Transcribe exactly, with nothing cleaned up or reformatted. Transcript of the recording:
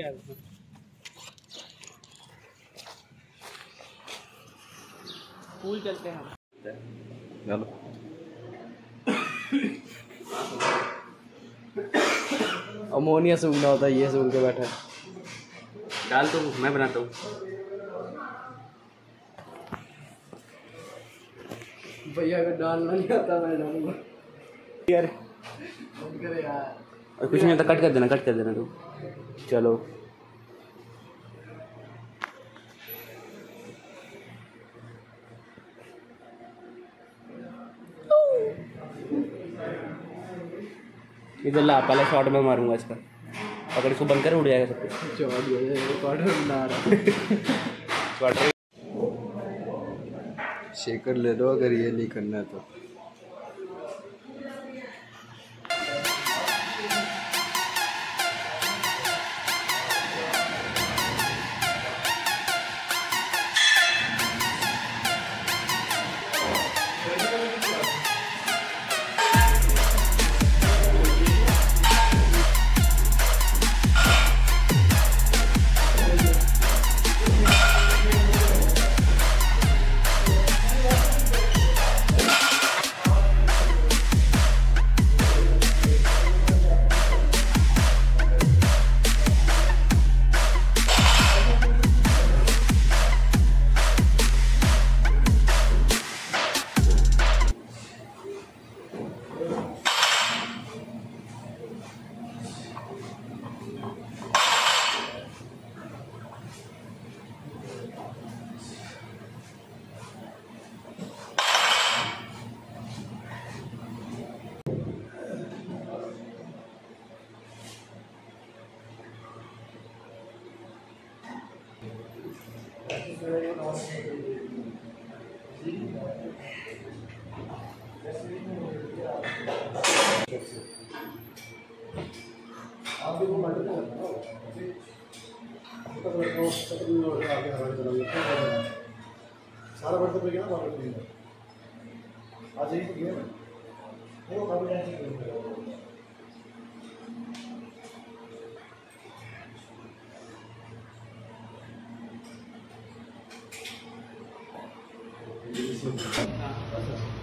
यार। पूल चलते हैं हम। अमोनिया सूंघना होता है, ये सूंघ के बैठा है। डाल तो मैं बनाता हूँ। भैया अगर डालना नहीं आता मैं डालूंगा यार। यार और कुछ नहीं होता, कट कर देना, कट कर देना तू। चलो इधर ला, पहले शॉट में मारूंगा इसका। अगर इसको बंद कर उड़ जाएगा सब कुछ। शेकर ले लो अगर ये नहीं करना है तो। सारा बढ़ते पे गया ना आज ही तो गया वो काफी टाइम से